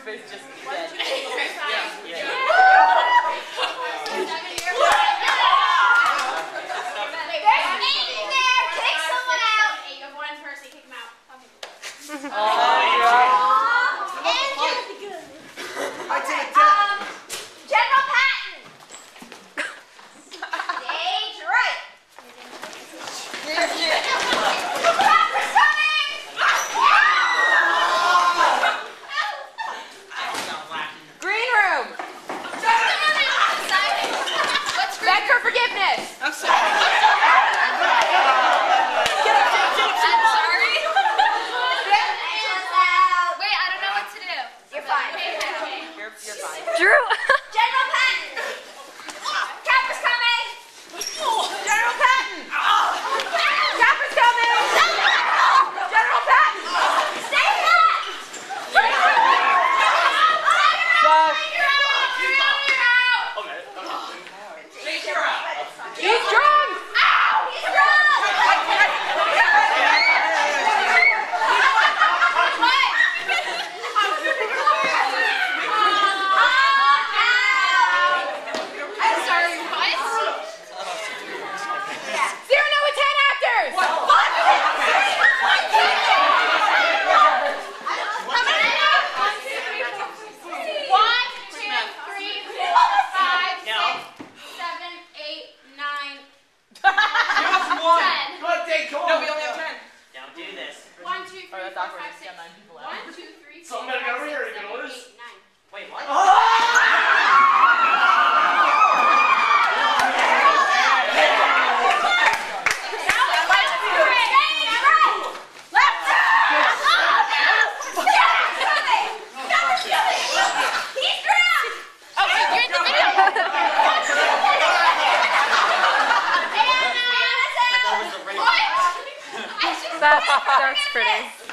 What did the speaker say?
face just dead. I'm sorry. Wait, I don't know what to do. You're fine. You're fine. Drew! General Patton! Capper's coming! General Patton! Capper's coming! General Patton! Stay back! You're out! Okay. You're out! He's drunk! Ow! He's drunk! I'm sorry, what? 0 Noah 10 actors! What? No, we only have 10. Don't do this. 1, 2, 3, 4, 5, 6, 9 people out. 1, 2, 3, 4, Something better 5, go over 6, here, 7, you can lose. 8, 9. Wait, what? That's pretty.